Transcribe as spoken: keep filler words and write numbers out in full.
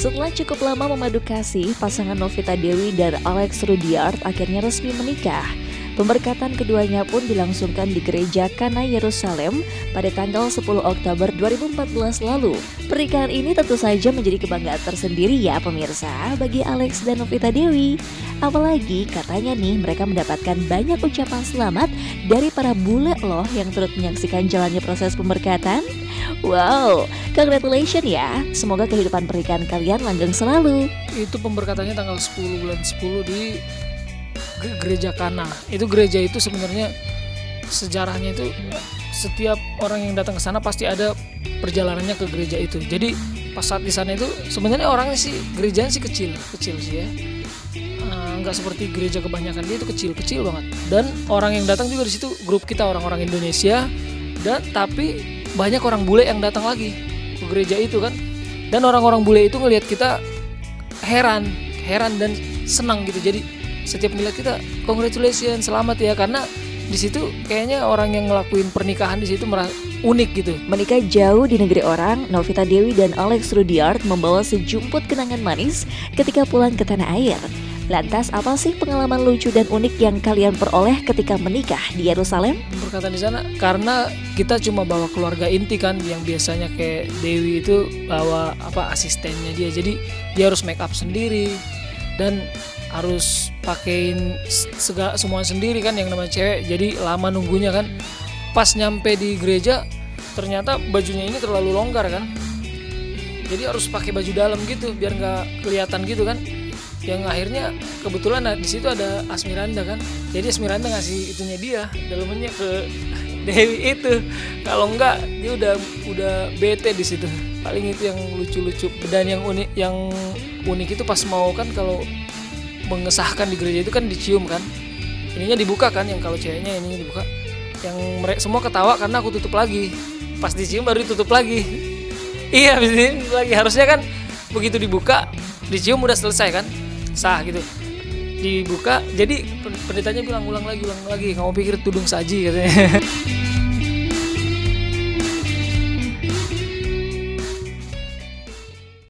Setelah cukup lama memadu kasih, pasangan Novita Dewi dan Alex Rudyard akhirnya resmi menikah. Pemberkatan keduanya pun dilangsungkan di Gereja Kana Yerusalem pada tanggal sepuluh Oktober dua ribu empat belas lalu. Pernikahan ini tentu saja menjadi kebanggaan tersendiri ya pemirsa bagi Alex dan Novita Dewi. Apalagi katanya nih mereka mendapatkan banyak ucapan selamat dari para bule loh yang turut menyaksikan jalannya proses pemberkatan. Wow, congratulations ya. Semoga kehidupan pernikahan kalian langgeng selalu. Itu pemberkatannya tanggal sepuluh bulan sepuluh di Gereja Kana. Itu gereja itu sebenarnya sejarahnya itu setiap orang yang datang ke sana pasti ada perjalanannya ke gereja itu. Jadi pas saat di sana itu sebenarnya orangnya sih gerejanya sih kecil, kecil sih ya. Nggak seperti gereja kebanyakan, dia itu kecil-kecil banget. Dan orang yang datang juga di situ grup kita orang-orang Indonesia. Dan tapi banyak orang bule yang datang lagi ke gereja itu kan. Dan orang-orang bule itu ngelihat kita heran, heran dan senang gitu. Jadi setiap ngeliat kita, congratulations, selamat ya, karena di situ kayaknya orang yang ngelakuin pernikahan di situ merasa unik gitu. Menikah jauh di negeri orang, Novita Dewi dan Alex Rudyard membawa sejumput kenangan manis ketika pulang ke tanah air. Lantas apa sih pengalaman lucu dan unik yang kalian peroleh ketika menikah di Yerusalem? Berkatan di sana karena kita cuma bawa keluarga inti kan, yang biasanya kayak Dewi itu bawa apa asistennya dia, jadi dia harus make up sendiri dan harus pakein segala semua sendiri kan yang namanya cewek, jadi lama nunggunya kan. Pas nyampe di gereja ternyata bajunya ini terlalu longgar kan, jadi harus pakai baju dalam gitu biar nggak kelihatan gitu kan. Yang akhirnya kebetulan nah, di situ ada Asmiranda kan, jadi Asmiranda ngasih itunya dia dalamannya ke Dewi itu. Kalau enggak dia udah udah bete di situ. Paling itu yang lucu-lucu. Dan yang unik yang unik itu pas mau kan, kalau mengesahkan di gereja itu kan dicium kan, ininya dibuka kan, yang kalau ceweknya ininya dibuka, yang mereka semua ketawa karena aku tutup lagi, pas dicium baru ditutup lagi. Iya, habis ini lagi, harusnya kan begitu dibuka dicium udah selesai kan, sah gitu, dibuka. Jadi pendetanya bilang ulang lagi ulang lagi, kamu pikir tudung saji katanya.